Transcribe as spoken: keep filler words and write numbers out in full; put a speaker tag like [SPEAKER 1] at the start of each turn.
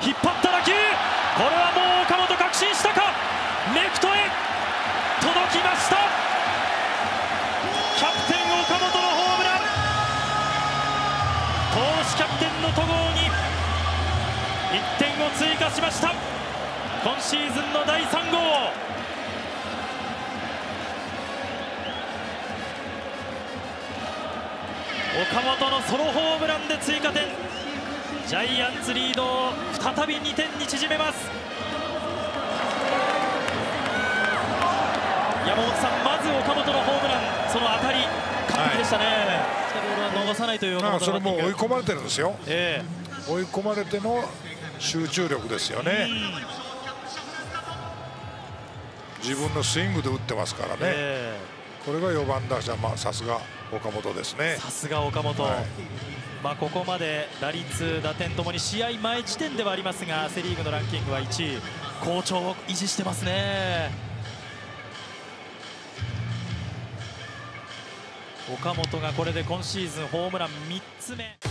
[SPEAKER 1] 引っ張った打球、これはもう岡本確信したか。レフトへ届きました。キャプテン岡本のホームラン、投手キャプテンの戸郷にいってんを追加しました。今シーズンのだいさん号。岡本のソロホームランで追加点、ジャイアンツリードを再びにてんに縮めます。山本さん、まず岡本のホームラン、その当たり完璧でしたね。ボールは逃さないという岡本の
[SPEAKER 2] それも追い込まれてるんですよ、
[SPEAKER 1] え
[SPEAKER 2] ー、追い込まれての集中力ですよね。自分のスイングで打ってますからね、えー、これがよんばん打者、まあ、さすが岡本ですね。
[SPEAKER 1] さすが岡本、はい、まあここまで打率、打点ともに試合前時点ではありますが、セ・リーグのランキングはいちい、好調を維持してますね。岡本がこれで今シーズンホームランみっつめ。